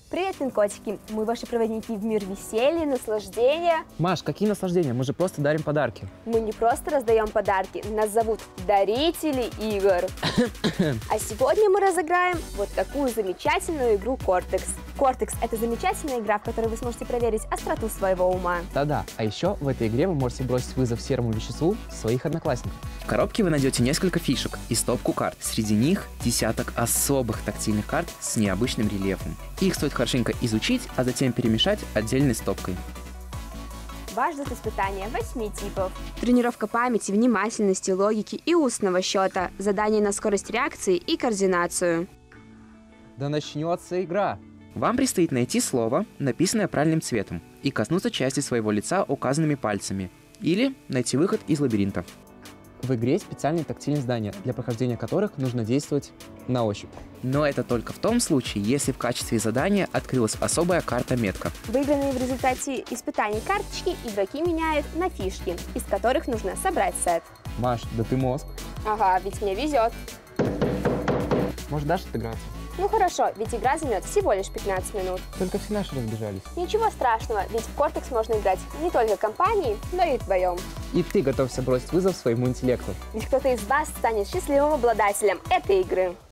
Привет, пин-котики! Мы ваши проводники в мир веселья, наслаждения. Маш, какие наслаждения? Мы же просто дарим подарки. Мы не просто раздаем подарки, нас зовут дарители игр. А сегодня мы разыграем вот такую замечательную игру Cortex. Cortex – это замечательная игра, в которой вы сможете проверить остроту своего ума. Да-да, а еще в этой игре вы можете бросить вызов серому веществу своих одноклассников. В коробке вы найдете несколько фишек и стопку карт. Среди них десяток особых тактильных карт с необычным рельефом. Их стоит хорошенько изучить, а затем перемешать отдельной стопкой. Вас ждут испытания 8 типов. Тренировка памяти, внимательности, логики и устного счета, задания на скорость реакции и координацию. Да начнется игра! Вам предстоит найти слово, написанное правильным цветом, и коснуться части своего лица указанными пальцами, или найти выход из лабиринта. В игре специальные тактильные задания, для прохождения которых нужно действовать на ощупь. Но это только в том случае, если в качестве задания открылась особая карта-метка. Выигранные в результате испытаний карточки игроки меняют на фишки, из которых нужно собрать сет. Маш, да ты мозг. Ага, ведь мне везет. Может, дашь отыграться? Ну хорошо, ведь игра займет всего лишь 15 минут. Только все наши разбежались. Ничего страшного, ведь в Cortex можно играть не только компанией, но и вдвоем. И ты готовься бросить вызов своему интеллекту. Ведь кто-то из вас станет счастливым обладателем этой игры.